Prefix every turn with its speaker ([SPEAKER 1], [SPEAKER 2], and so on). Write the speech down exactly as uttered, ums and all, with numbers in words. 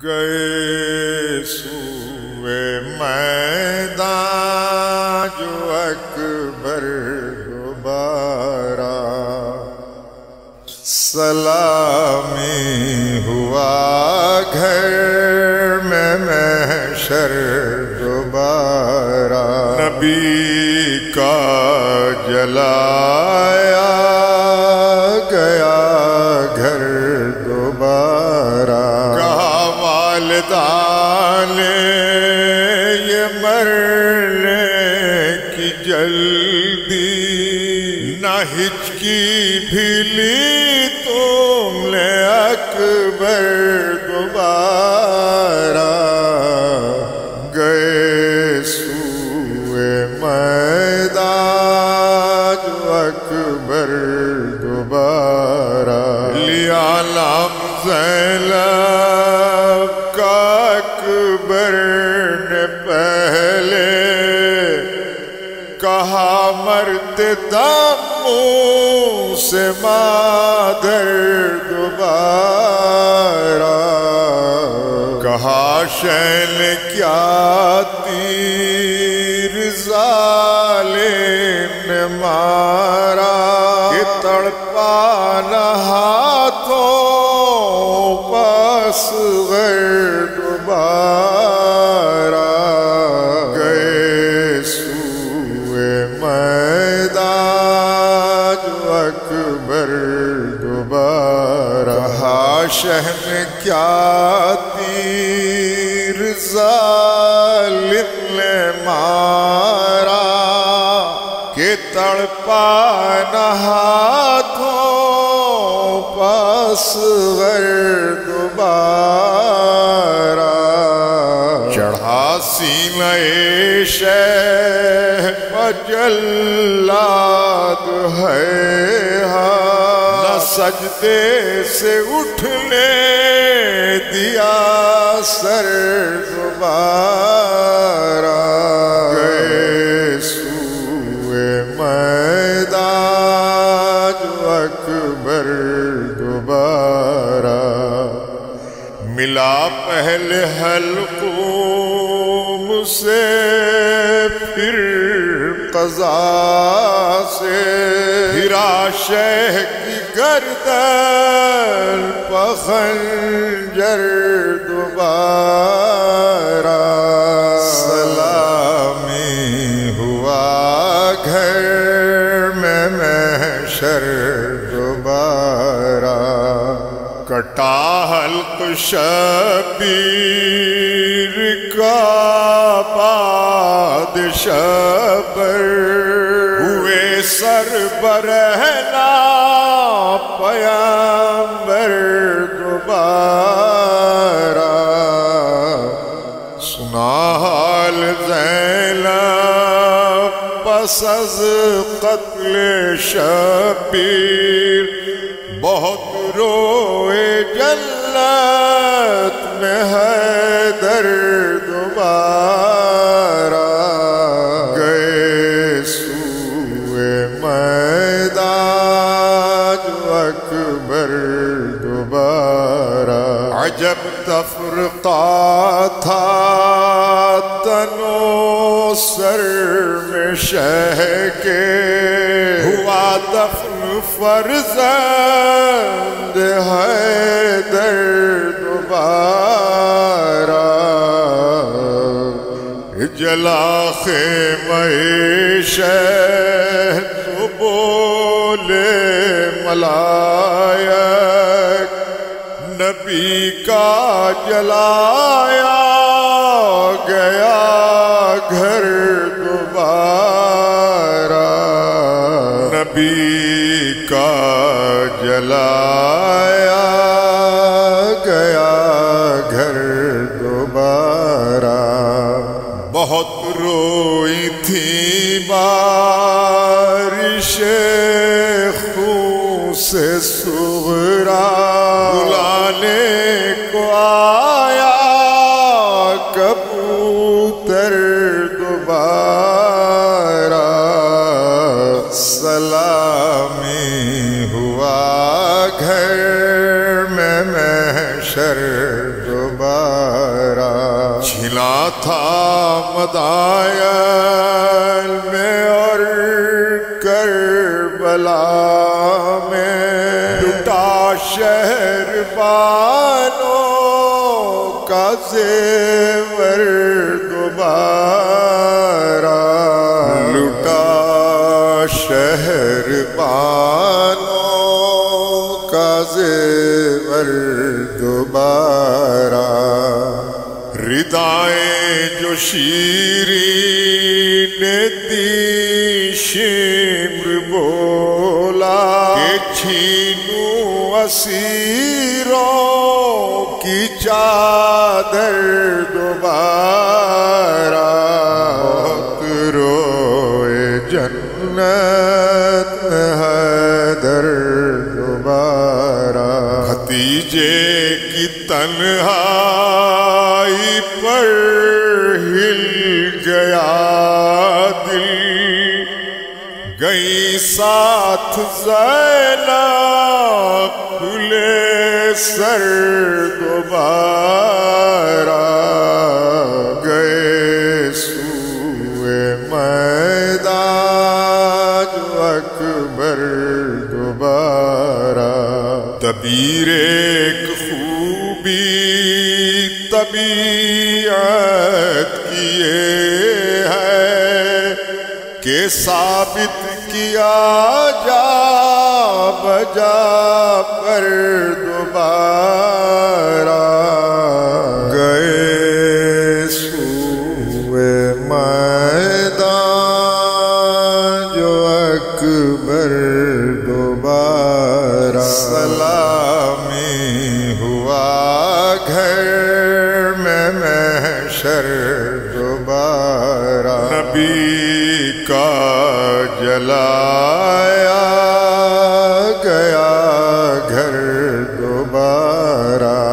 [SPEAKER 1] گئے سوئے میدان جو اکبر دوبارہ، سلامی ہوا گھر میں محشر دوبارہ، نبی کا جلایا گیا گھر دوبارہ، کہا والدان یہ مرنے کی جلدی، نہ ہچکی بھی لی تم نے اکبر دوبارہ، گئے سوئے میدان جو اکبر دوبارہ، لیا نام زینب کا اکبر نے پہلے، کہا مرتے دم منہ سے مادر دوبارہ، کہا شین کیا تیر ظالم نے مارا، کہ تڑپا نہ ہاتھوں پس غر دوبارہ، گئے سوئے میدان جو اکبر دوبارہ، کہا شہن کیا تیر ظالم نے مارا، کہ تڑپا نہ ہاتھوں پس غر دوبارہ، چڑھا سینہ شیخ جلاد ہے نہ سجدے سے اٹھنے دیا سر دوبارہ، گئے سوئے میدان جو اکبر دوبارہ، ملا پہلے حلقوم سے پھر قضا سے، پھرا شیخ کی گردن پخنجر دوبارہ، سلامی ہوا گھر میں محشر دوبارہ، کٹا حلق شبیر کا بادشاہ پر، ہوئے سر برہنا پیامبر دوبارہ، سنا حال زینب پس از قتل شبیر، بہت روئے جنت میں حیدر دوبارہ، گئے سوئے میدان جو اکبر دوبارہ، عجب تفرقہ تھا تنو سر میں شہ کے، ہوا دفن فرزند حیدر دوبارہ، جلا خیمہ شہ تو بولے ملائک، نبی کا جلایا گیا گھر دوبارہ، نبی کا جلایا گیا گھر دوبارہ، بہت روئی تھی بارش خون سے سغرا، بلانے کو آیا کبوتر دوبارہ، سلامی ہوا گھر تھا مدائن میں اور کربلا میں لٹا شہر بانوں کا زیور دوبارہ لٹا شہر بانوں کا زیور دوبارہ ردائیں جو شیریں نے دی شمر بولا کہ چھینوں اسیروں کی چادر دوبارہ بہت روئے جنت حیدر دوبارہ بھتیجے کی تنہائی پر ہل گیا دل گئی ساتھ زینب کھلے سر دوبارہ گئے سوئے میدان جو اکبر دوبارہ تبیر ایک خوبی طبیعت کی یہ ہے کہ ثابت کیا جا بجا پر دوبارہ گئے سوئے میدان جو اکبر دوبارہ سلامی ہوا گھر میں محشر دوبارہ نبی کا جلایا گیا گھر دوبارہ